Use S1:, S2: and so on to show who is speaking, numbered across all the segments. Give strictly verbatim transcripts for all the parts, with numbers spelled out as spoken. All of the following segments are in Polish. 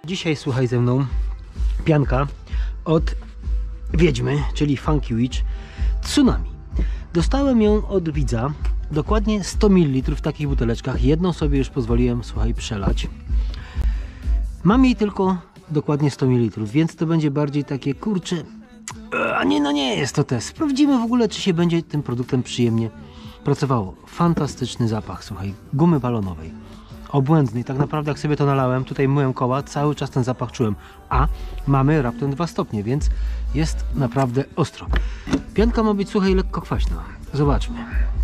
S1: Dzisiaj słuchaj ze mną pianka od Wiedźmy, czyli Funky Witch Tsunami. Dostałem ją od widza, dokładnie sto mililitrów w takich buteleczkach. Jedną sobie już pozwoliłem, słuchaj, przelać. Mam jej tylko dokładnie sto mililitrów, więc to będzie bardziej takie, kurcze, a nie, no nie jest to test. Sprawdzimy w ogóle, czy się będzie tym produktem przyjemnie pracowało. Fantastyczny zapach, słuchaj, gumy balonowej. Obłędny. Tak naprawdę jak sobie to nalałem, tutaj myłem koła, cały czas ten zapach czułem. A mamy raptem dwa stopnie, więc jest naprawdę ostro. Pianka ma być, słuchaj, lekko kwaśna. Zobaczmy.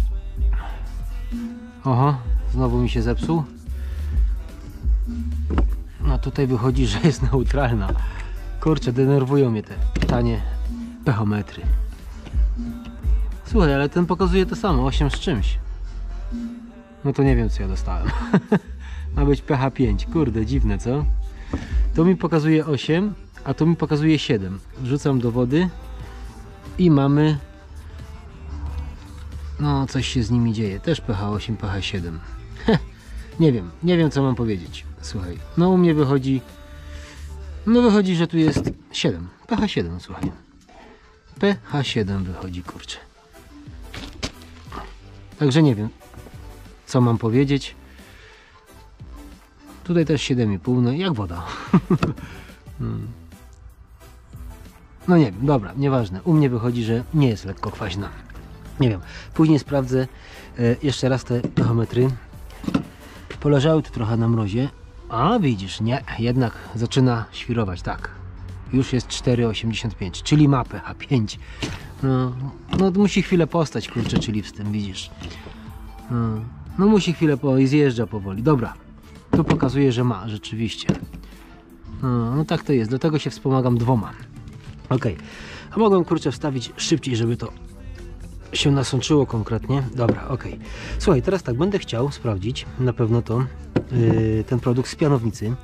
S1: Oho, znowu mi się zepsuł. No tutaj wychodzi, że jest neutralna. Kurczę, denerwują mnie te tanie pechometry. Słuchaj, ale ten pokazuje to samo, osiem z czymś. No to nie wiem, co ja dostałem. Ma być pH pięć. Kurde, dziwne, co? To mi pokazuje osiem, a to mi pokazuje siedem. Wrzucam do wody i mamy... No, coś się z nimi dzieje. Też pH osiem, pH siedem. Nie wiem, nie wiem, co mam powiedzieć. Słuchaj, no u mnie wychodzi... No wychodzi, że tu jest siedem. pH siedem, słuchaj. pH siedem wychodzi, kurczę. Także nie wiem, co mam powiedzieć. Tutaj też siedem i pół, no jak woda. No nie wiem, dobra, nieważne. U mnie wychodzi, że nie jest lekko kwaśna. Nie wiem, później sprawdzę e, jeszcze raz te pechometry. Poleżały tu trochę na mrozie. A widzisz, nie, jednak zaczyna świrować, tak. Już jest cztery osiemdziesiąt pięć, czyli ma pH pięć. No, no musi chwilę postać, kurczę, czyli w tym, widzisz. No, no musi chwilę po i zjeżdża powoli. Dobra, tu pokazuje, że ma, rzeczywiście. No, no tak to jest, dlatego się wspomagam dwoma. Ok, a mogłem, kurczę, wstawić szybciej, żeby to się nasączyło konkretnie. Dobra, ok. Słuchaj, teraz tak, będę chciał sprawdzić na pewno to yy, ten produkt z pianownicy.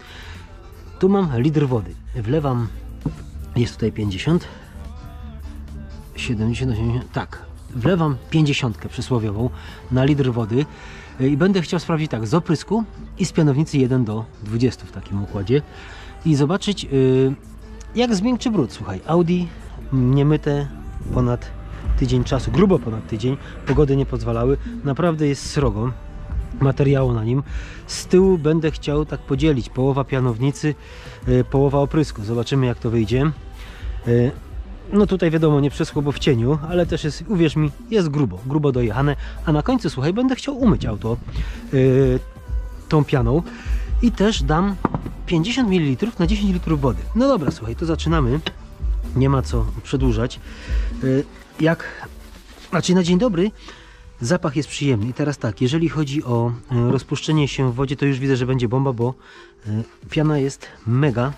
S1: Tu mam litr wody. Wlewam, jest tutaj pięćdziesiąt, siedemdziesiąt, osiemdziesiąt, tak. Wlewam pięćdziesiątkę przysłowiową na litr wody i będę chciał sprawdzić tak, z oprysku i z pianownicy jeden do dwudziestu w takim układzie i zobaczyć yy, jak zmiękczy brud. Słuchaj, Audi niemyte ponad tydzień czasu, grubo ponad tydzień, pogody nie pozwalały, naprawdę jest srogo materiału na nim. Z tyłu będę chciał tak podzielić, połowa pianownicy, yy, połowa oprysku, zobaczymy jak to wyjdzie. Yy, No tutaj wiadomo, nie przeschło, bo w cieniu, ale też jest, uwierz mi, jest grubo, grubo dojechane. A na końcu, słuchaj, będę chciał umyć auto yy, tą pianą i też dam pięćdziesiąt mililitrów na dziesięć litrów wody. No dobra, słuchaj, to zaczynamy. Nie ma co przedłużać. Yy, jak, znaczy na dzień dobry, zapach jest przyjemny. I teraz tak, jeżeli chodzi o yy, rozpuszczenie się w wodzie, to już widzę, że będzie bomba, bo yy, piana jest mega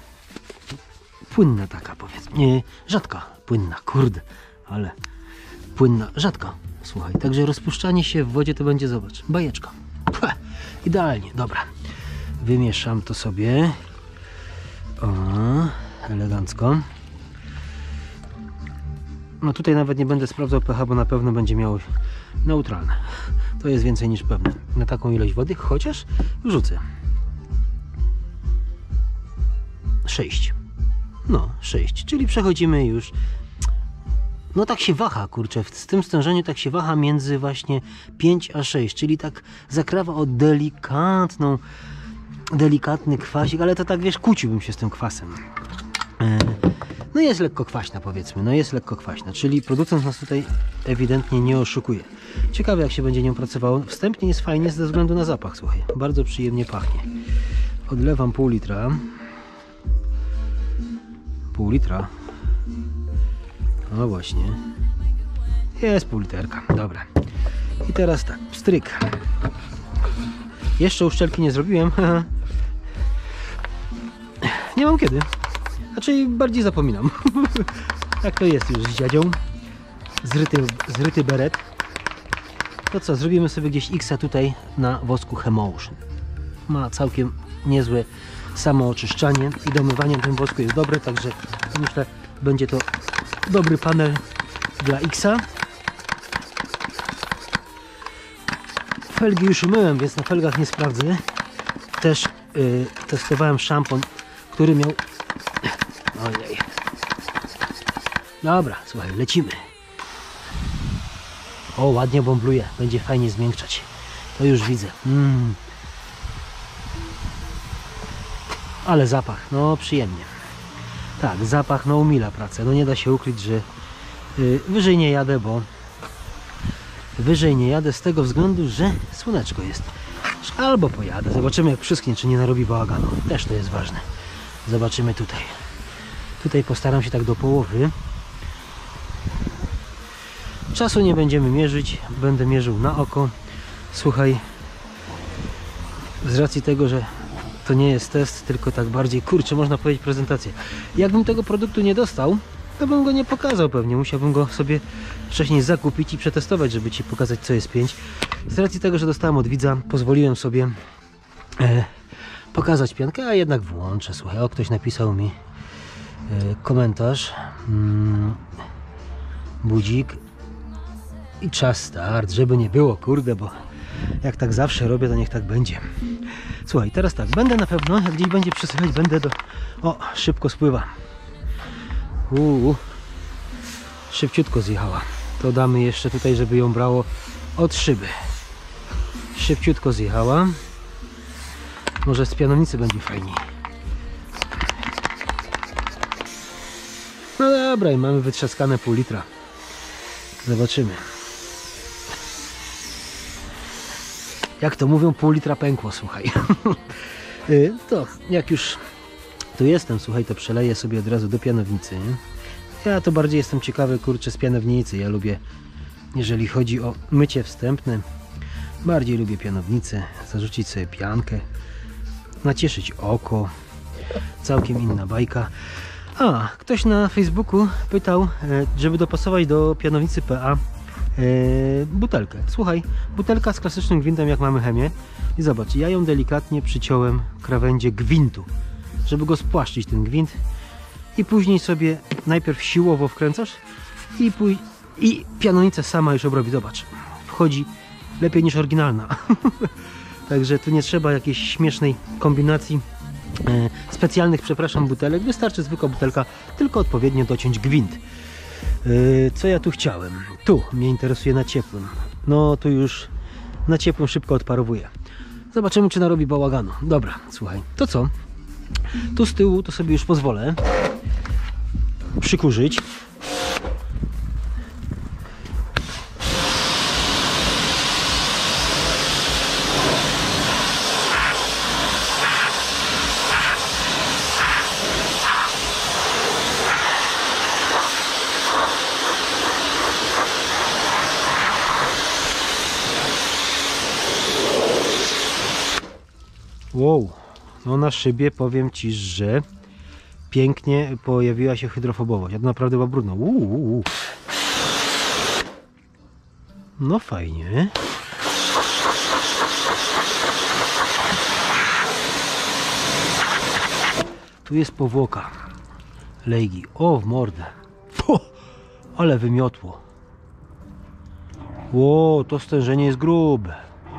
S1: płynna taka, powiedzmy, nie, rzadka, płynna, kurde, ale płynna, rzadka, słuchaj, także rozpuszczanie się w wodzie to będzie, zobacz, bajeczka, Pua, idealnie, dobra, wymieszam to sobie, o, elegancko, no tutaj nawet nie będę sprawdzał pH, bo na pewno będzie miało neutralne, to jest więcej niż pewne, na taką ilość wody, chociaż wrzucę, sześć. No, sześć, czyli przechodzimy już, no tak się waha, kurczę, z tym stężeniu tak się waha między właśnie pięć a sześć, czyli tak zakrawa o delikatną, delikatny kwasik, ale to tak, wiesz, kłóciłbym się z tym kwasem. No jest lekko kwaśna, powiedzmy, no jest lekko kwaśna, czyli producent nas tutaj ewidentnie nie oszukuje. Ciekawe jak się będzie nią pracowało, wstępnie jest fajnie ze względu na zapach, słuchaj, bardzo przyjemnie pachnie. Odlewam pół litra. Pół litra. No właśnie. Jest pół literka. Dobra. I teraz tak. Pstryk. Jeszcze uszczelki nie zrobiłem. Nie mam kiedy. Znaczy bardziej zapominam. Tak to jest już z dziadzią. Zryty, zryty beret. To co? Zrobimy sobie gdzieś X tutaj na wosku Hemotion. Ma całkiem niezłe samo oczyszczanie i domywanie w tym wosku jest dobre, także myślę, będzie to dobry panel dla X-a. Felgi już umyłem, więc na felgach nie sprawdzę. Też yy, testowałem szampon który miał... Ojej. Dobra, słuchaj, lecimy. O, ładnie bąbluje, będzie fajnie zmiękczać. To już widzę. Mm. Ale zapach, no przyjemnie. Tak, zapach no umila pracę. No nie da się ukryć, że yy, wyżej nie jadę, bo wyżej nie jadę z tego względu, że słoneczko jest. Albo pojadę, zobaczymy jak przysknie, czy nie narobi bałaganu. Też to jest ważne. Zobaczymy tutaj. Tutaj postaram się tak do połowy. Czasu nie będziemy mierzyć, będę mierzył na oko. Słuchaj, z racji tego, że to nie jest test, tylko tak bardziej, kurczę, można powiedzieć prezentację. Jakbym tego produktu nie dostał, to bym go nie pokazał pewnie. Musiałbym go sobie wcześniej zakupić i przetestować, żeby Ci pokazać, co jest pięć. Z racji tego, że dostałem od widza, pozwoliłem sobie e, pokazać piankę, a jednak włączę. Słuchaj, o, ktoś napisał mi e, komentarz. Mm, budzik. I czas start, żeby nie było, kurde, bo jak tak zawsze robię, to niech tak będzie. Słuchaj, teraz tak, będę na pewno, jak gdzieś będzie przesychać, będę do... O, szybko spływa. Uuu, szybciutko zjechała. To damy jeszcze tutaj, żeby ją brało od szyby. Szybciutko zjechała. Może z pianownicy będzie fajniej. No dobra, i mamy wytrzaskane pół litra. Zobaczymy. Jak to mówią, pół litra pękło, słuchaj. To jak już tu jestem, słuchaj, to przeleję sobie od razu do pianownicy. Ja to bardziej jestem ciekawy, kurczę, z pianownicy. Ja lubię, jeżeli chodzi o mycie wstępne, bardziej lubię pianownicę, zarzucić sobie piankę, nacieszyć oko. Całkiem inna bajka. A, ktoś na Facebooku pytał, żeby dopasować do pianownicy P A Yy, butelkę. Słuchaj, butelka z klasycznym gwintem, jak mamy chemię. I zobacz, ja ją delikatnie przyciąłem krawędzie gwintu, żeby go spłaszczyć, ten gwint, i później sobie najpierw siłowo wkręcasz i, pój i pianownica sama już obrobi. Zobacz, wchodzi lepiej niż oryginalna. Także tu nie trzeba jakiejś śmiesznej kombinacji yy, specjalnych, przepraszam, butelek. Wystarczy zwykła butelka, tylko odpowiednio dociąć gwint. Co ja tu chciałem? Tu mnie interesuje na ciepłym. No tu już na ciepłym szybko odparowuje. Zobaczymy, czy narobi bałaganu. Dobra, słuchaj, to co? Tu z tyłu to sobie już pozwolę przykurzyć. Wow, no na szybie powiem Ci, że pięknie pojawiła się hydrofobowość. Ja to naprawdę była brudno. Uuu. No fajnie. Tu jest powłoka Lejgi. O, w mordę. Puh, ale wymiotło. Ło, to stężenie jest grube.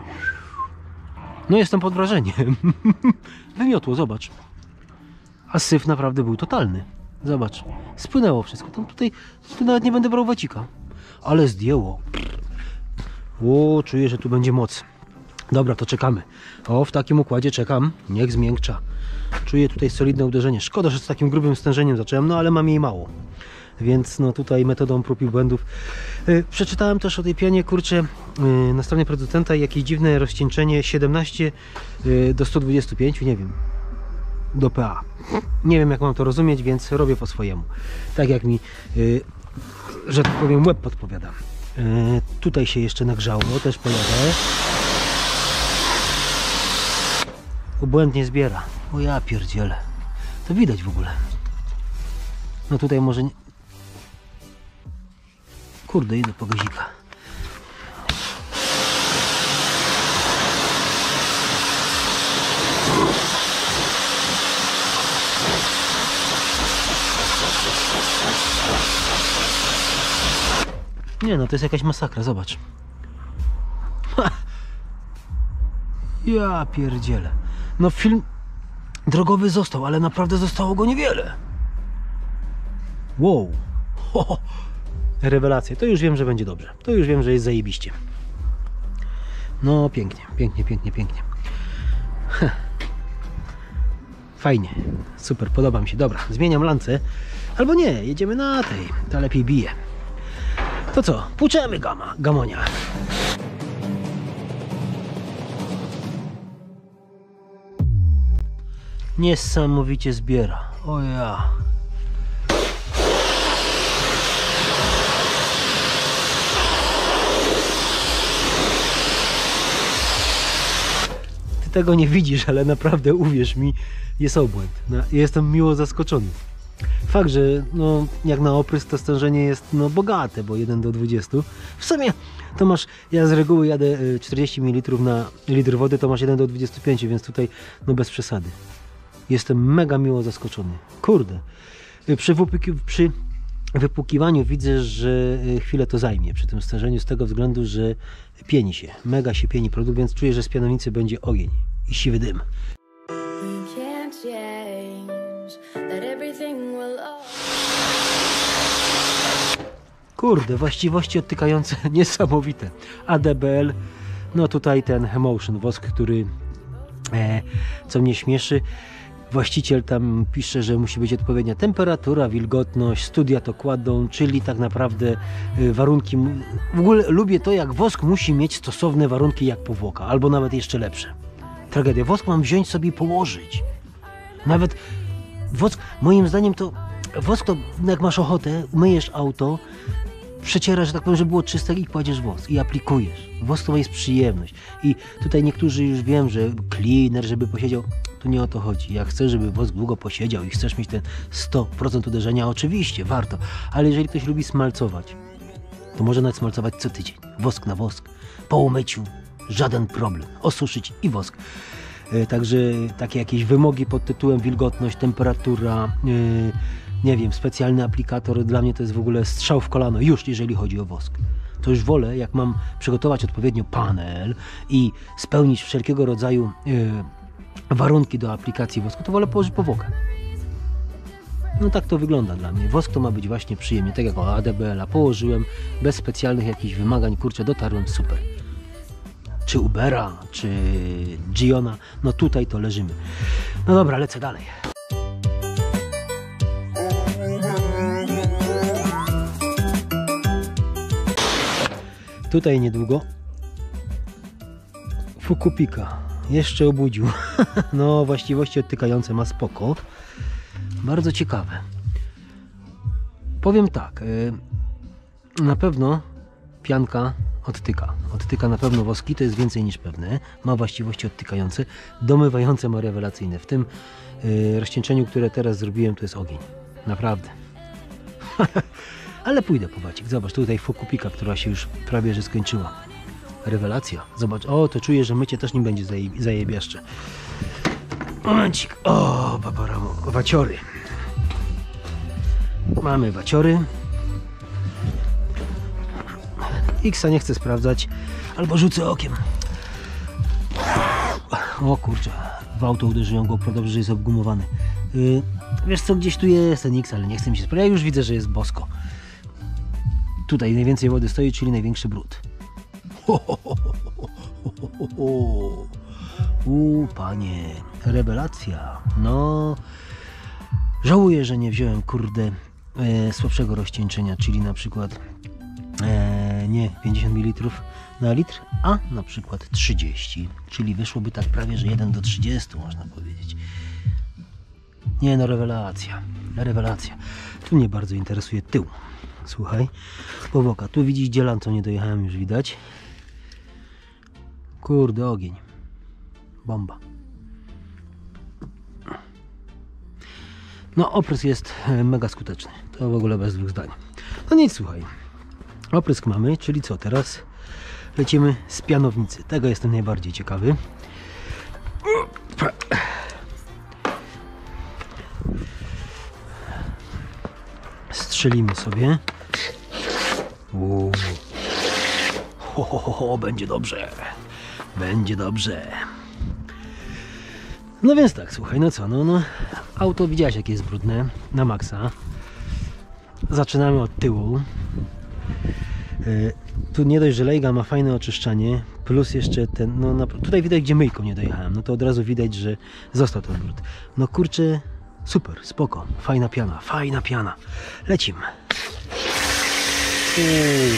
S1: No jestem pod wrażeniem. Wymiotło, zobacz. A syf naprawdę był totalny. Zobacz, spłynęło wszystko. Tam tutaj, tutaj nawet nie będę brał wacika. Ale zdjęło. O, czuję, że tu będzie moc. Dobra, to czekamy. O, w takim układzie czekam. Niech zmiękcza. Czuję tutaj solidne uderzenie. Szkoda, że z takim grubym stężeniem zacząłem, no ale mam jej mało. Więc no tutaj metodą prób i błędów. Yy, przeczytałem też o tej pianie, kurczę, yy, na stronie producenta jakieś dziwne rozcieńczenie siedemnaście yy, do stu dwudziestu pięciu, nie wiem, do P A. Nie wiem, jak mam to rozumieć, więc robię po swojemu. Tak jak mi, yy, że tak powiem, łeb podpowiada. Yy, tutaj się jeszcze nagrzało, też pojadę. Błędnie zbiera. O ja pierdzielę. To widać w ogóle. No tutaj może nie... Kurde, idę po gazika. Nie no, to jest jakaś masakra, zobacz. Ha! Ja pierdzielę. No film... drogowy został, ale naprawdę zostało go niewiele. Wow. Ho, ho. Rewelacja. To już wiem, że będzie dobrze. To już wiem, że jest zajebiście. No pięknie, pięknie, pięknie, pięknie. Heh. Fajnie. Super, podoba mi się. Dobra, zmieniam lancę. Albo nie, jedziemy na tej. Ta lepiej bije. To co? Puczemy gama, gamonia. Niesamowicie zbiera. O ja. Ty tego nie widzisz, ale naprawdę uwierz mi, jest obłęd. No, jestem miło zaskoczony. Fakt, że no, jak na oprysk to stężenie jest no, bogate, bo jeden do dwudziestu. W sumie to masz, ja z reguły jadę czterdzieści mililitrów na litr wody, to masz jeden do dwudziestu pięciu, więc tutaj no bez przesady. Jestem mega miło zaskoczony. Kurde. Przy, wypuki, przy wypukiwaniu widzę, że chwilę to zajmie przy tym stężeniu z tego względu, że pieni się. Mega się pieni produkt, więc czuję, że z pianownicy będzie ogień i siwy dym. Kurde, właściwości odtykające niesamowite. A D B L, no tutaj ten Emotion wosk, który e, co mnie śmieszy, właściciel tam pisze, że musi być odpowiednia temperatura, wilgotność, studia to kładą, czyli tak naprawdę e, warunki, w ogóle lubię to, jak wosk musi mieć stosowne warunki jak powłoka, albo nawet jeszcze lepsze. Tragedia, wosk mam wziąć sobie i położyć. Nawet wosk, moim zdaniem to wosk to jak masz ochotę, myjesz auto, przecierasz, że tak powiem, żeby było czyste i kładziesz wosk i aplikujesz. Wosk to jest przyjemność. I tutaj niektórzy już wiem, że cleaner, żeby posiedział, tu nie o to chodzi. Jak chcesz, żeby wosk długo posiedział i chcesz mieć ten sto procent uderzenia, oczywiście, warto. Ale jeżeli ktoś lubi smalcować, to może nawet smalcować co tydzień. Wosk na wosk. Po umyciu żaden problem. Osuszyć i wosk. Także takie jakieś wymogi pod tytułem wilgotność, temperatura, yy, nie wiem, specjalny aplikator, dla mnie to jest w ogóle strzał w kolano, już jeżeli chodzi o wosk. To już wolę, jak mam przygotować odpowiednio panel i spełnić wszelkiego rodzaju yy, warunki do aplikacji wosku, to wolę położyć powłokę. No tak to wygląda dla mnie. Wosk to ma być właśnie przyjemnie, tak jak o A D B L a położyłem, bez specjalnych jakichś wymagań, kurczę, dotarłem, super. Czy Ubera, czy Giona, no tutaj to leżymy. No dobra, lecę dalej. Tutaj niedługo Fukupika jeszcze obudził. No właściwości odtykające ma spoko. Bardzo ciekawe. Powiem tak, na pewno pianka odtyka. Odtyka na pewno woski, to jest więcej niż pewne. Ma właściwości odtykające, domywające ma rewelacyjne. W tym yy, rozcieńczeniu, które teraz zrobiłem, to jest ogień. Naprawdę. Ale pójdę po wacik. Zobacz, tutaj Fukupika, która się już prawie że skończyła. Rewelacja. Zobacz, o, to czuję, że mycie też nie będzie zajebiaszcze. Momencik. O, babaramo. Waciory. Mamy waciory. X-a nie chcę sprawdzać, albo rzucę okiem. O kurczę, w auto uderzyłem go, dobrze, że jest obgumowany. Yy, wiesz co, gdzieś tu jest ten X, ale nie chcę mi się sprawdzać. Ja już widzę, że jest bosko. Tutaj najwięcej wody stoi, czyli największy brud. U panie, rewelacja. No, żałuję, że nie wziąłem, kurde, e, słabszego rozcieńczenia, czyli na przykład e, nie pięćdziesiąt mililitrów na litr, a na przykład trzydzieści, czyli wyszłoby tak prawie, że jeden do trzydziestu, można powiedzieć. Nie no, rewelacja, rewelacja. Tu mnie bardzo interesuje tył. Słuchaj, powłoka. Tu widzisz dzielan, co nie dojechałem, już widać. Kurde, ogień. Bomba. No, oprysk jest mega skuteczny. To w ogóle bez dwóch zdań. No nic, słuchaj. Oprysk mamy, czyli co teraz? Lecimy z pianownicy. Tego jestem najbardziej ciekawy. Strzelimy sobie. Uuu. Ho, ho, ho, ho, będzie dobrze. Będzie dobrze. No więc tak, słuchaj, no co, no, no auto widziałeś jakie jest brudne, na maksa. Zaczynamy od tyłu. Yy, tu nie dość, że Lejga ma fajne oczyszczanie, plus jeszcze ten, no na, tutaj widać gdzie myjką nie dojechałem, no to od razu widać, że został ten brud. No kurczę, super, spoko, fajna piana, fajna piana. Lecimy. Uuu.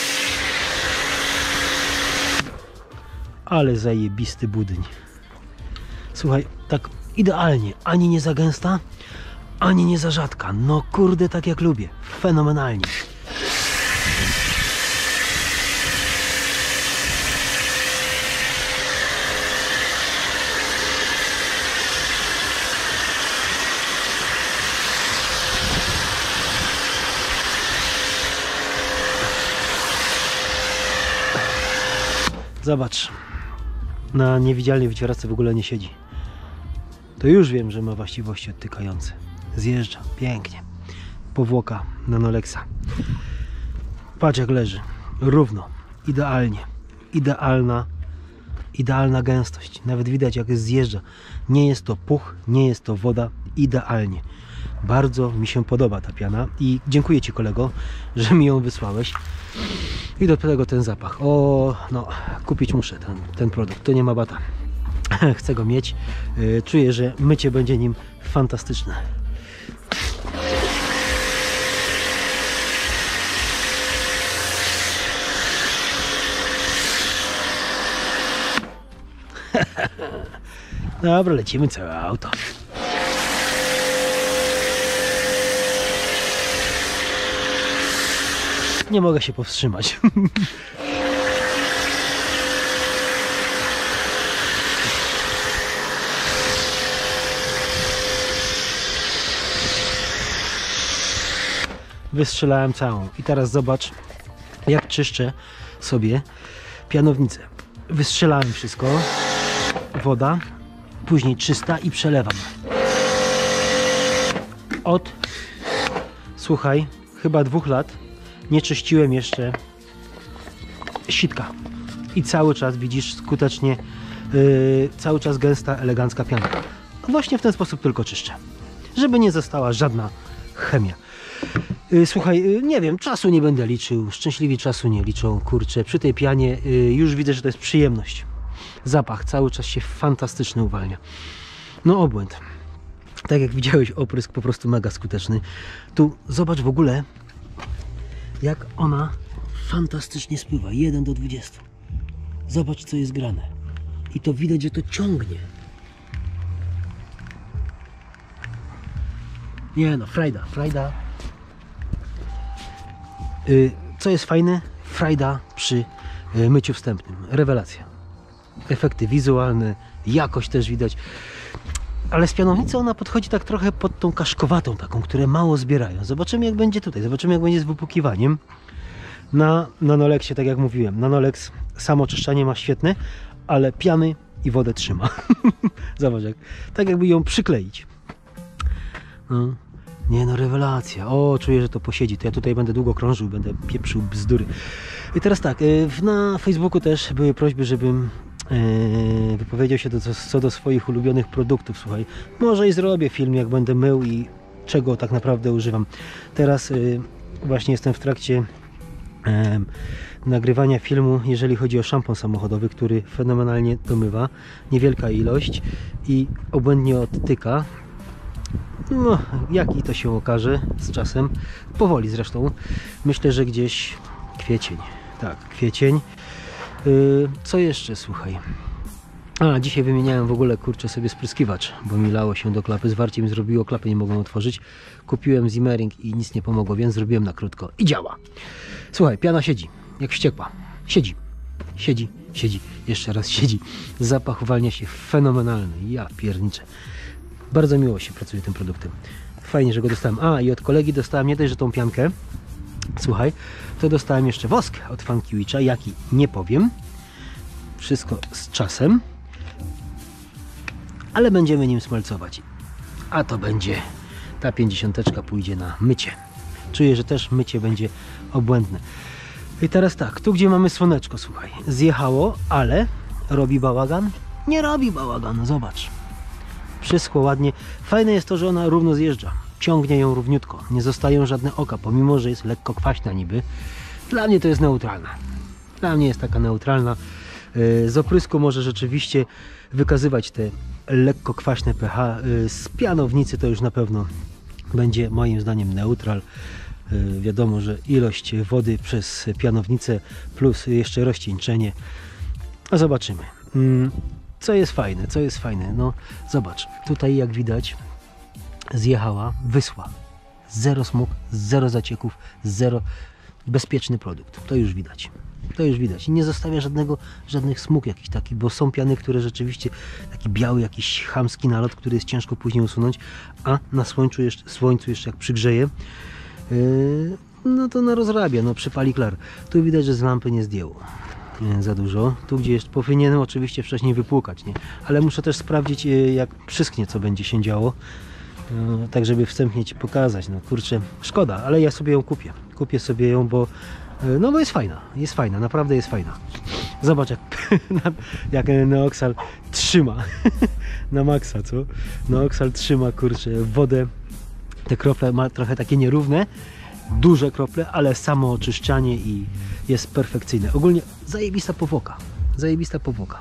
S1: Ale zajebisty budyń. Słuchaj, tak idealnie, ani nie za gęsta, ani nie za rzadka. No kurde, tak jak lubię. Fenomenalnie. Zobacz. Na niewidzialnej wycieraczce w ogóle nie siedzi. To już wiem, że ma właściwości odtykające. Zjeżdża, pięknie. Powłoka Nanolexa. Patrz jak leży. Równo, idealnie. Idealna, idealna gęstość. Nawet widać jak zjeżdża. Nie jest to puch, nie jest to woda. Idealnie. Bardzo mi się podoba ta piana i dziękuję Ci kolego, że mi ją wysłałeś. I do tego ten zapach. O, no, kupić muszę ten, ten produkt. To nie ma bata. Chcę go mieć. Czuję, że mycie będzie nim fantastyczne. Dobra, lecimy całe auto. Nie mogę się powstrzymać. Wystrzelałem całą. I teraz zobacz, jak czyszczę sobie pianownicę. Wystrzelałem wszystko. Woda. Później czysta i przelewam. Od, słuchaj, chyba dwóch lat nie czyściłem jeszcze sitka. I cały czas widzisz skutecznie, yy, cały czas gęsta, elegancka piana. Właśnie w ten sposób tylko czyszczę. Żeby nie została żadna chemia. Yy, słuchaj, yy, nie wiem, czasu nie będę liczył. Szczęśliwi czasu nie liczą. Kurczę, przy tej pianie yy, już widzę, że to jest przyjemność. Zapach cały czas się fantastyczny uwalnia. No obłęd. Tak jak widziałeś, oprysk po prostu mega skuteczny. Tu zobacz w ogóle, jak ona fantastycznie spływa. jeden do dwudziestu. Zobacz, co jest grane. I to widać, że to ciągnie. Nie no, frajda, frajda. Yy, co jest fajne? Frajda przy yy, myciu wstępnym. Rewelacja. Efekty wizualne, jakość też widać. Ale z pianownicy ona podchodzi tak trochę pod tą kaszkowatą taką, które mało zbierają. Zobaczymy jak będzie tutaj, zobaczymy jak będzie z wypłukiwaniem. Na Nanolexie, tak jak mówiłem, Nanolex samo oczyszczanie ma świetne, ale piany i wodę trzyma. Zobacz, jak, tak jakby ją przykleić. No. Nie no, rewelacja. O, czuję, że to posiedzi. To ja tutaj będę długo krążył, będę pieprzył bzdury. I teraz tak, na Facebooku też były prośby, żebym wypowiedział się do, co do swoich ulubionych produktów. Słuchaj, może i zrobię film, jak będę mył i czego tak naprawdę używam. Teraz y, właśnie jestem w trakcie y, nagrywania filmu, jeżeli chodzi o szampon samochodowy, który fenomenalnie domywa. Niewielka ilość i obłędnie odtyka. No, jaki to się okaże z czasem. Powoli zresztą. Myślę, że gdzieś kwiecień. Tak, kwiecień. Yy, co jeszcze, słuchaj. A, dzisiaj wymieniałem w ogóle, kurczę, sobie spryskiwacz, bo mi lało się do klapy. Zwarcie mi zrobiło, klapy nie mogłem otworzyć. Kupiłem Zimmering i nic nie pomogło, więc zrobiłem na krótko. I działa. Słuchaj, piana siedzi, jak wściekła. Siedzi, siedzi, siedzi. Jeszcze raz siedzi. Zapach uwalnia się fenomenalny. Ja pierniczę. Bardzo miło się pracuje tym produktem. Fajnie, że go dostałem. A, i od kolegi dostałem nie dość, że tą piankę. Słuchaj, to dostałem jeszcze wosk od Funkiewicza, jaki nie powiem. Wszystko z czasem. Ale będziemy nim smalcować. A to będzie, ta pięćdziesiąteczka pójdzie na mycie. Czuję, że też mycie będzie obłędne. I teraz tak, tu gdzie mamy słoneczko, słuchaj, zjechało, ale robi bałagan? Nie robi bałaganu, zobacz. Przyschło ładnie. Fajne jest to, że ona równo zjeżdża. Ciągnie ją równiutko. Nie zostają żadne oka, pomimo że jest lekko kwaśna niby. Dla mnie to jest neutralna. Dla mnie jest taka neutralna. Z oprysku może rzeczywiście wykazywać te lekko kwaśne pH. Z pianownicy to już na pewno będzie moim zdaniem neutral. Wiadomo, że ilość wody przez pianownicę plus jeszcze rozcieńczenie. A zobaczymy. Co jest fajne, co jest fajne? No zobacz, tutaj jak widać zjechała, wysła. Zero smug, zero zacieków, zero bezpieczny produkt. To już widać. To już widać. I nie zostawia żadnego, żadnych smug jakichś takich, bo są piany, które rzeczywiście taki biały, jakiś chamski nalot, który jest ciężko później usunąć, a na słońcu jeszcze, słońcu jeszcze jak przygrzeje, yy, no to na rozrabia, no przypali klar. Tu widać, że z lampy nie zdjęło nie, za dużo. Tu gdzie jest powinienem oczywiście wcześniej wypłukać, nie? Ale muszę też sprawdzić, jak przyschnie, co będzie się działo. No, tak żeby wstępnie Ci pokazać. No kurczę, szkoda, ale ja sobie ją kupię. Kupię sobie ją, bo no bo jest fajna, jest fajna, naprawdę jest fajna. Zobacz jak, jak Neoxal trzyma na maksa, co? Neoxal trzyma, kurczę, wodę. Te krople ma trochę takie nierówne, duże krople, ale samo oczyszczanie i jest perfekcyjne. Ogólnie zajebista powłoka, zajebista powłoka.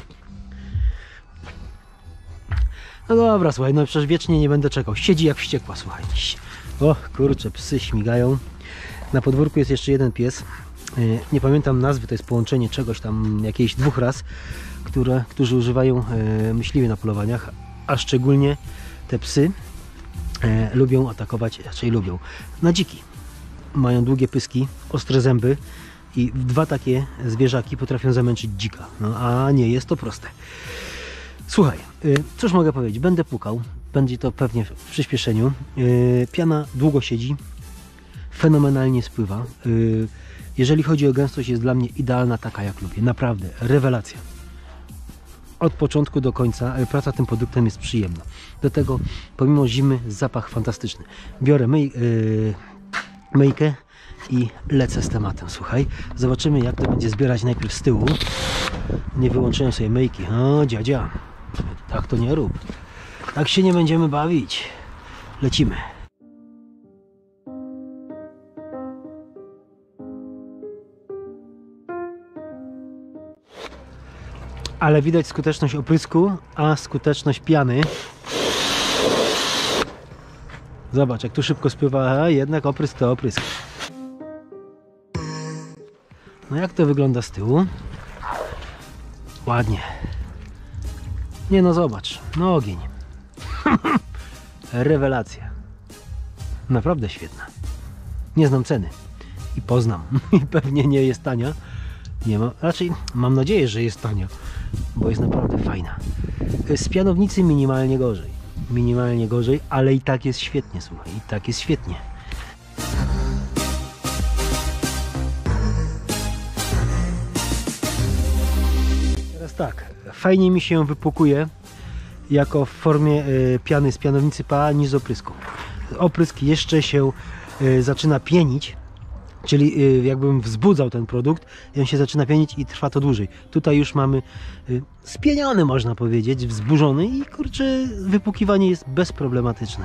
S1: No dobra, słuchaj, no przecież wiecznie nie będę czekał. Siedzi jak wściekła, słuchaj. O kurczę, psy śmigają. Na podwórku jest jeszcze jeden pies. Nie pamiętam nazwy, to jest połączenie czegoś tam, jakiejś dwóch ras, które, którzy używają myśliwie na polowaniach, a szczególnie te psy e, lubią atakować, raczej lubią, na dziki. Mają długie pyski, ostre zęby i dwa takie zwierzaki potrafią zamęczyć dzika. No a nie jest to proste. Słuchaj, cóż mogę powiedzieć? Będę pukał, będzie to pewnie w przyspieszeniu. Piana długo siedzi, fenomenalnie spływa. Jeżeli chodzi o gęstość, jest dla mnie idealna, taka jak lubię. Naprawdę, rewelacja. Od początku do końca praca tym produktem jest przyjemna. Do tego, pomimo zimy, zapach fantastyczny. Biorę myj, yy, myjkę i lecę z tematem. Słuchaj, zobaczymy jak to będzie zbierać najpierw z tyłu. Nie wyłączyłem sobie myjki. O, dziadzia, tak to nie rób. Tak się nie będziemy bawić. Lecimy. Ale widać skuteczność oprysku, a skuteczność piany. Zobacz, jak tu szybko spływa, a jednak oprysk to oprysk. No jak to wygląda z tyłu? Ładnie. Nie no, zobacz, no ogień. Rewelacja. Naprawdę świetna. Nie znam ceny. I poznam. I pewnie nie jest tania. Nie ma, raczej mam nadzieję, że jest tania, bo jest naprawdę fajna. Z pianownicy minimalnie gorzej. Minimalnie gorzej, ale i tak jest świetnie, słuchaj. I tak jest świetnie. Teraz tak, fajnie mi się ją wypłukuje jako w formie y, piany z pianownicy P A niż z oprysku. Oprysk jeszcze się y, zaczyna pienić, czyli y, jakbym wzbudzał ten produkt i on się zaczyna pienić i trwa to dłużej. Tutaj już mamy y, spieniony, można powiedzieć, wzburzony i kurczę, wypłukiwanie jest bezproblematyczne.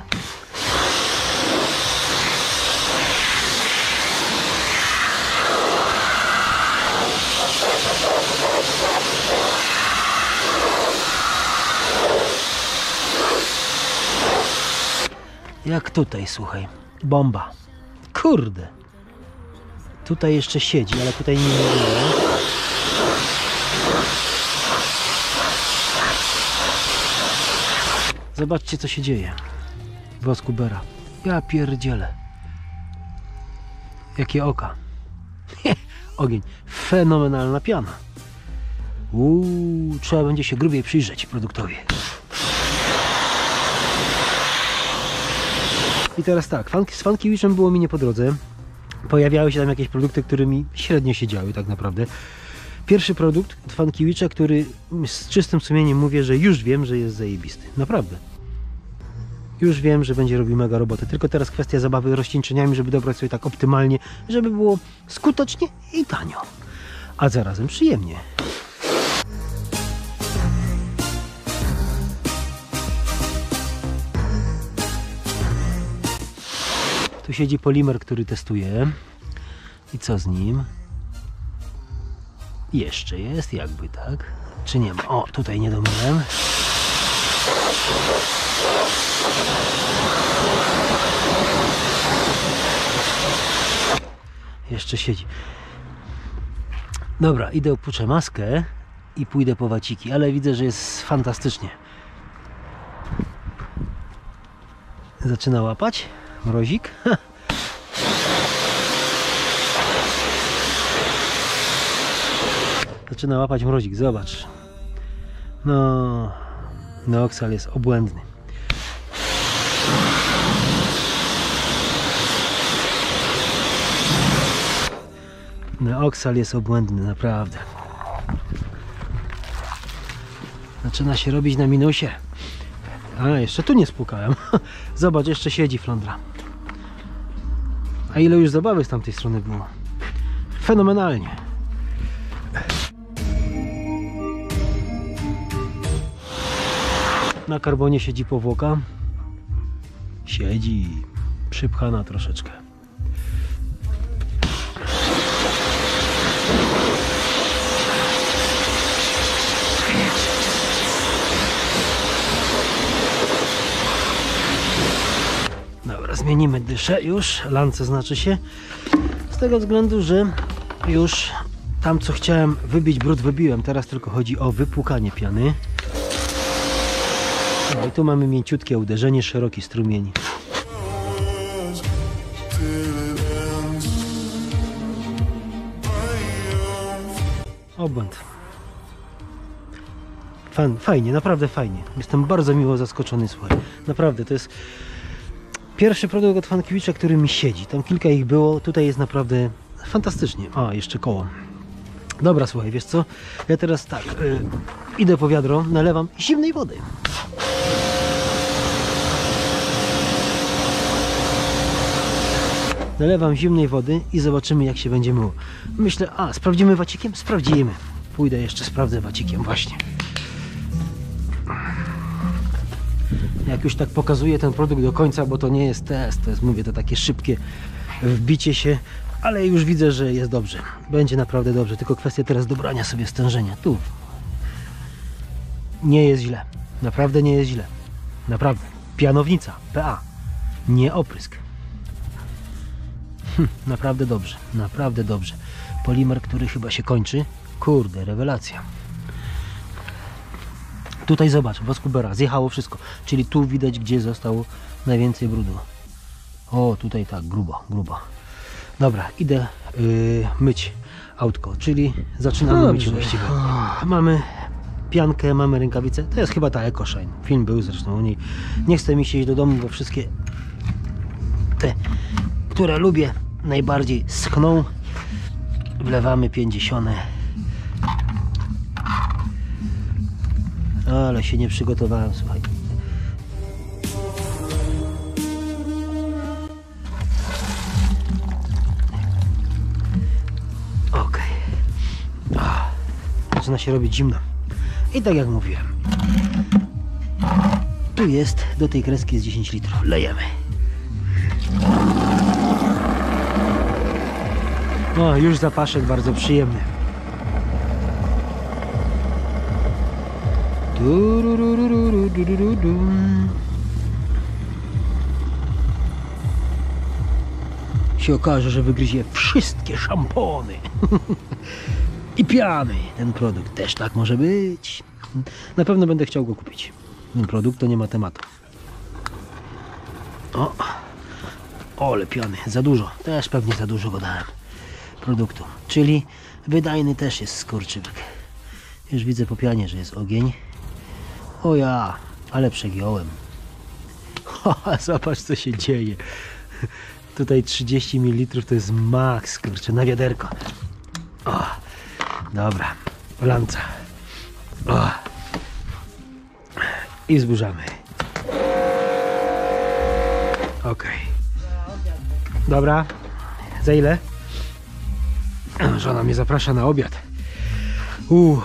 S1: Jak tutaj, słuchaj, bomba. Kurde. Tutaj jeszcze siedzi, ale tutaj nie było. Zobaczcie, co się dzieje w Oskubera. Ja pierdzielę. Jakie oka. Ogień. Fenomenalna piana. Uuu, trzeba będzie się grubiej przyjrzeć produktowi. I teraz tak, z Fankiewiczem było mi nie po drodze. Pojawiały się tam jakieś produkty, które mi średnio siedziały tak naprawdę. Pierwszy produkt od Fankiewicza, który z czystym sumieniem mówię, że już wiem, że jest zajebisty. Naprawdę. Już wiem, że będzie robił mega robotę. Tylko teraz kwestia zabawy rozcieńczeniami, żeby dobrać sobie tak optymalnie, żeby było skutecznie i tanio. A zarazem przyjemnie. Tu siedzi polimer, który testuje. I co z nim? Jeszcze jest jakby, tak? Czy nie ma? O, tutaj nie domyłem. Jeszcze siedzi. Dobra, idę opuszczę maskę i pójdę po waciki, ale widzę, że jest fantastycznie. Zaczyna łapać mrozik. Zaczyna łapać mrozik, zobacz. No, Neoxal jest obłędny. Neoxal jest obłędny, naprawdę. Zaczyna się robić na minusie. A, jeszcze tu nie spłukałem. Zobacz, jeszcze siedzi flądra. A ile już zabawy z tamtej strony było. Fenomenalnie. Na karbonie siedzi powłoka. Siedzi. Przypchana troszeczkę. Dobra, zmienimy dyszę już. Lance znaczy się. Z tego względu, że już tam co chciałem wybić brud wybiłem. Teraz tylko chodzi o wypłukanie piany. No i tu mamy mięciutkie uderzenie, szeroki strumień. Obłęd. Fan, fajnie, naprawdę fajnie. Jestem bardzo miło zaskoczony, słuchaj. Naprawdę, to jest pierwszy produkt od Fankiewicza, który mi siedzi. Tam kilka ich było, tutaj jest naprawdę fantastycznie. A, jeszcze koło. Dobra, słuchaj, wiesz co? Ja teraz tak, yy, idę po wiadro, nalewam zimnej wody. Nalewam zimnej wody i zobaczymy, jak się będzie myło. Myślę, a sprawdzimy wacikiem? Sprawdzimy. Pójdę jeszcze, sprawdzę wacikiem, właśnie. Jak już tak pokazuję ten produkt do końca, bo to nie jest test, to jest, mówię, to takie szybkie wbicie się, ale już widzę, że jest dobrze. Będzie naprawdę dobrze, tylko kwestia teraz dobrania sobie stężenia. Tu. Nie jest źle. Naprawdę nie jest źle. Naprawdę. Pianownica. P A. Nie oprysk. Hm, naprawdę dobrze. Naprawdę dobrze. Polimer, który chyba się kończy. Kurde, rewelacja. Tutaj zobacz, woskubera, zjechało wszystko. Czyli tu widać, gdzie zostało najwięcej brudu. O, tutaj tak, grubo, grubo. Dobra, idę yy, myć autko, czyli zaczynamy no myć właściwie. Mamy piankę, mamy rękawice. To jest chyba ta EcoShine. Film był zresztą o niej. Nie chcę mi się iść do domu, bo wszystkie te, które lubię najbardziej, schną. Wlewamy pięćdziesiąt. Ale się nie przygotowałem, słuchaj. Ok. Zaczyna się robić zimno. I tak jak mówiłem, tu jest, do tej kreski jest dziesięć litrów. Lejemy. O, już zapaszek bardzo przyjemny. Się okaże, że wygryzie wszystkie szampony i piany. Ten produkt też tak może być. Na pewno będę chciał go kupić. Ten produkt to nie ma tematu. O, ole piany, za dużo. Też pewnie za dużo go dałem produktu. Czyli wydajny też jest skurczybyk. Już widzę po pianie, że jest ogień. O ja, ale przegiąłem. Zobacz, co się dzieje. Tutaj trzydzieści mililitrów to jest maks, kurczę, na wiaderko. O, dobra, lanca. O. I zburzamy. Ok. Dobra, za ile? Żona mnie zaprasza na obiad. Uuu.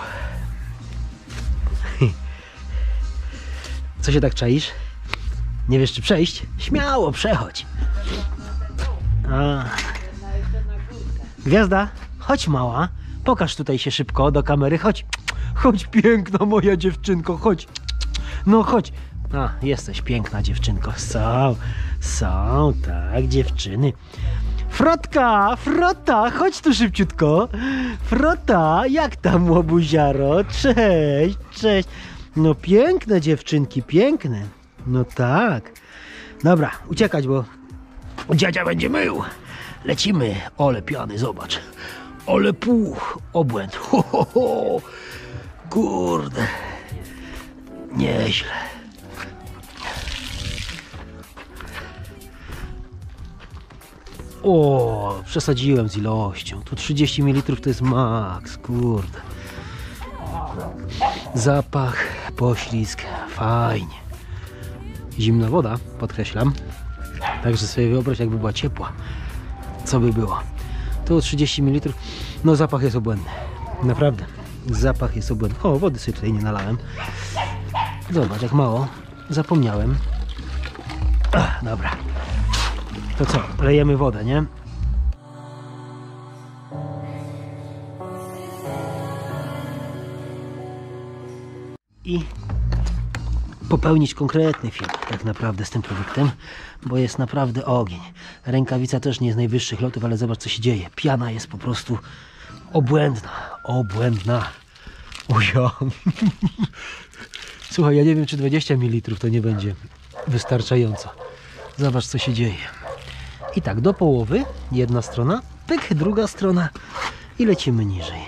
S1: Co się tak czaisz? Nie wiesz, czy przejść? Śmiało, przechodź. A. Gwiazda, chodź mała. Pokaż tutaj się szybko do kamery. Chodź. Chodź piękna moja dziewczynko, chodź. No chodź. A, jesteś piękna dziewczynko. Są, są, tak, dziewczyny. Frotka, Frota, chodź tu szybciutko. Frota, jak tam łobuziaro? Cześć, cześć. No piękne dziewczynki, piękne. No tak. Dobra, uciekać, bo dziadzia będzie mył. Lecimy. Ole piany, zobacz. Ole puch, obłęd. Ho, ho, ho. Kurde. Nieźle. O, przesadziłem z ilością. Tu trzydzieści mililitrów to jest maks, kurde. Zapach, poślizg, fajnie. Zimna woda, podkreślam. Także sobie wyobraź, jakby była ciepła. Co by było? Tu trzydzieści mililitrów. No zapach jest obłędny. Naprawdę. Zapach jest obłędny. O, wody sobie tutaj nie nalałem. Zobacz, jak mało. Zapomniałem. Ach, dobra. To co? Lejemy wodę, nie? I popełnić konkretny film tak naprawdę z tym produktem, bo jest naprawdę ogień. Rękawica też nie jest najwyższych lotów, ale zobacz, co się dzieje. Piana jest po prostu obłędna. Obłędna. Ujam. Słuchaj, ja nie wiem, czy dwadzieścia mililitrów to nie będzie wystarczająco. Zobacz, co się dzieje. I tak, do połowy, jedna strona, pyk, druga strona i lecimy niżej.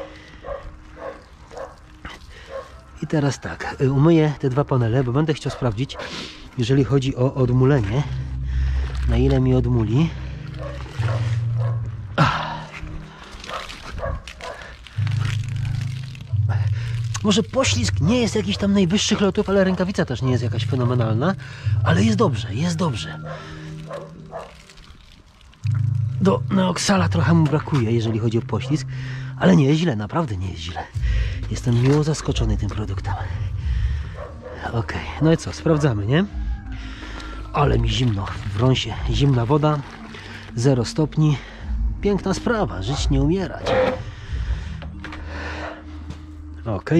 S1: I teraz tak, umyję te dwa panele, bo będę chciał sprawdzić, jeżeli chodzi o odmulenie, na ile mi odmuli. Może poślizg nie jest jakiś tam najwyższych lotów, ale rękawica też nie jest jakaś fenomenalna, ale jest dobrze, jest dobrze. Do Neoxala trochę mu brakuje, jeżeli chodzi o poślizg, ale nie jest źle, naprawdę nie jest źle. Jestem miło zaskoczony tym produktem. Ok, no i co, sprawdzamy, nie? Ale mi zimno w wrąsie, zimna woda, zero stopni. Piękna sprawa, żyć nie umierać. Ok.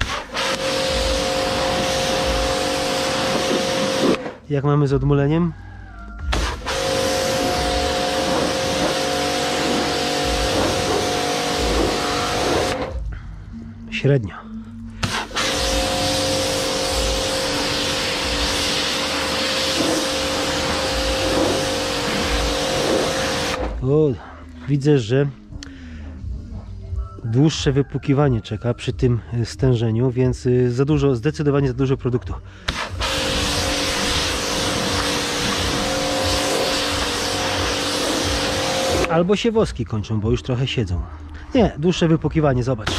S1: Jak mamy z odmuleniem? Średnio. O, widzę, że dłuższe wypłukiwanie czeka przy tym stężeniu, więc za dużo, zdecydowanie za dużo produktu. Albo się woski kończą, bo już trochę siedzą. Nie, dłuższe wypłukiwanie, zobacz.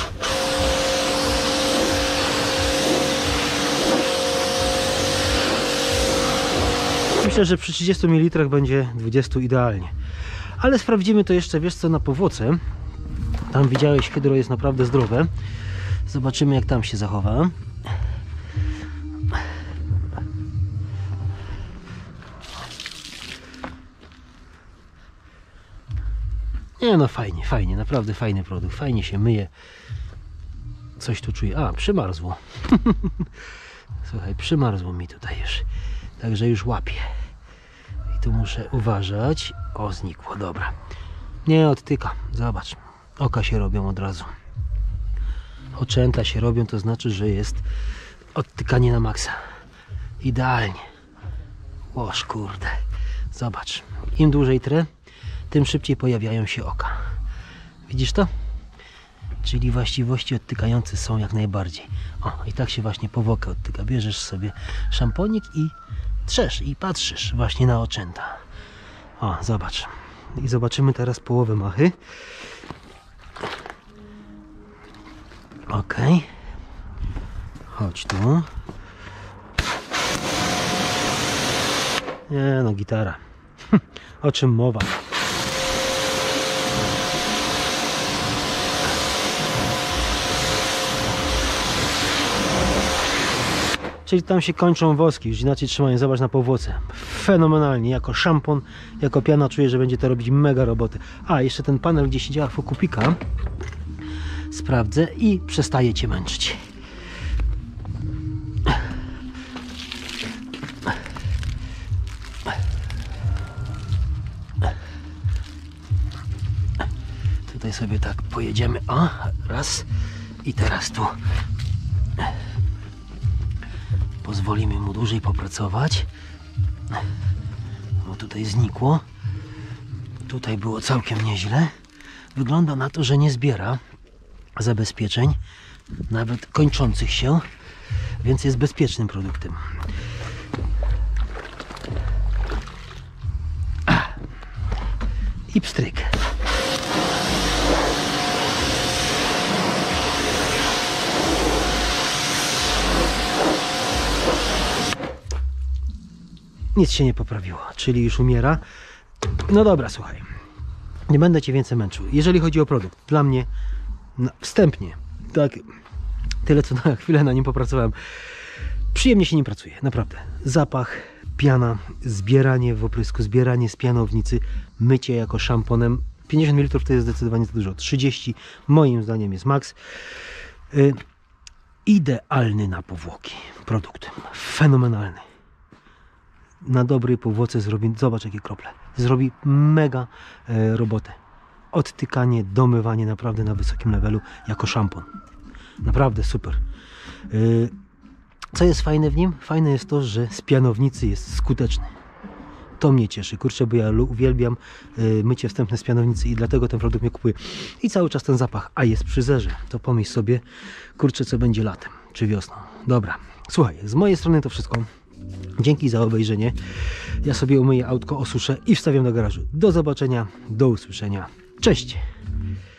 S1: Myślę, że przy trzydziestu mililitrach będzie dwadzieścia idealnie. Ale sprawdzimy to jeszcze, wiesz co, na powłoce. Tam widziałeś, hydro jest naprawdę zdrowe. Zobaczymy, jak tam się zachowa. Nie no, fajnie, fajnie, naprawdę fajny produkt. Fajnie się myje. Coś tu czuję. A, przymarzło. Słuchaj, przymarzło mi tutaj już. Także już łapię. I tu muszę uważać. O, znikło, dobra. Nie odtyka, zobacz. Oka się robią od razu. Oczęta się robią, to znaczy, że jest odtykanie na maksa. Idealnie. Łoż, kurde. Zobacz. Im dłużej trę, tym szybciej pojawiają się oka. Widzisz to? Czyli właściwości odtykające są jak najbardziej. O, i tak się właśnie powłokę odtyka. Bierzesz sobie szamponik i trzesz i patrzysz właśnie na oczęta. O, zobacz. I zobaczymy teraz połowę machy. Ok. Chodź tu. Nie no, gitara. O czym mowa? Czyli tam się kończą woski, już inaczej trzymają, zobacz na powłoce. Fenomenalnie, jako szampon, jako piana czuję, że będzie to robić mega roboty. A, jeszcze ten panel, gdzie się działa Fokupika, sprawdzę i przestaje Cię męczyć. Tutaj sobie tak pojedziemy, o, raz i teraz tu pozwolimy mu dłużej popracować, bo tutaj znikło, tutaj było całkiem nieźle. Wygląda na to, że nie zbiera zabezpieczeń, nawet kończących się, więc jest bezpiecznym produktem. I pstryk. Nic się nie poprawiło, czyli już umiera. No dobra, słuchaj, nie będę Cię więcej męczył. Jeżeli chodzi o produkt, dla mnie no, wstępnie, tak, tyle co na chwilę na nim popracowałem, przyjemnie się nim pracuje, naprawdę. Zapach, piana, zbieranie w oprysku, zbieranie z pianownicy, mycie jako szamponem. pięćdziesiąt mililitrów to jest zdecydowanie za dużo, trzydzieści moim zdaniem jest maks. Yy, idealny na powłoki produkt, fenomenalny. Na dobrej powłoce zrobi, zobacz jakie krople, zrobi mega e, robotę. Odtykanie, domywanie naprawdę na wysokim levelu jako szampon. Naprawdę super. E, co jest fajne w nim? Fajne jest to, że z pianownicy jest skuteczny. To mnie cieszy, kurczę, bo ja uwielbiam e, mycie wstępne z pianownicy i dlatego ten produkt mnie kupuję. I cały czas ten zapach, a jest przy zerze. To pomyśl sobie, kurczę, co będzie latem czy wiosną. Dobra, słuchaj, z mojej strony to wszystko. Dzięki za obejrzenie. Ja sobie umyję autko, osuszę i wstawiam do garażu. Do zobaczenia, do usłyszenia. Cześć!